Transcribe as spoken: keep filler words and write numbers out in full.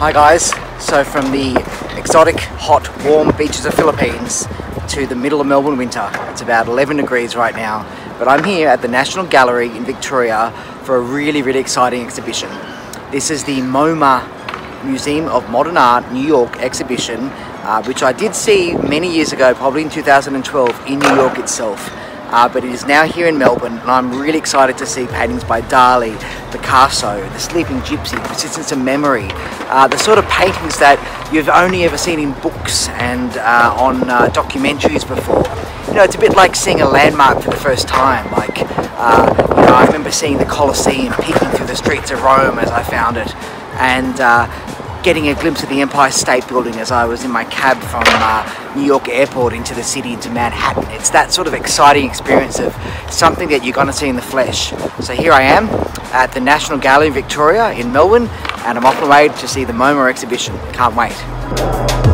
Hi guys, so from the exotic, hot, warm beaches of Philippines to the middle of Melbourne winter. It's about eleven degrees right now, but I'm here at the National Gallery in Victoria for a really, really exciting exhibition. This is the MoMA Museum of Modern Art New York exhibition, uh, which I did see many years ago, probably in two thousand twelve in New York itself. Uh, but it is now here in Melbourne, and I'm really excited to see paintings by Dali, Picasso, the Sleeping Gypsy, Persistence of Memory, uh, the sort of paintings that you've only ever seen in books and uh, on uh, documentaries before. You know, it's a bit like seeing a landmark for the first time. Like, uh, you know, I remember seeing the Colosseum, peeking through the streets of Rome as I found it, and uh, getting a glimpse of the Empire State Building as I was in my cab from uh, New York Airport into the city, into Manhattan. It's that sort of exciting experience of something that you're going to see in the flesh. So here I am at the National Gallery in Victoria in Melbourne, and I'm off my way to see the MoMA exhibition. Can't wait.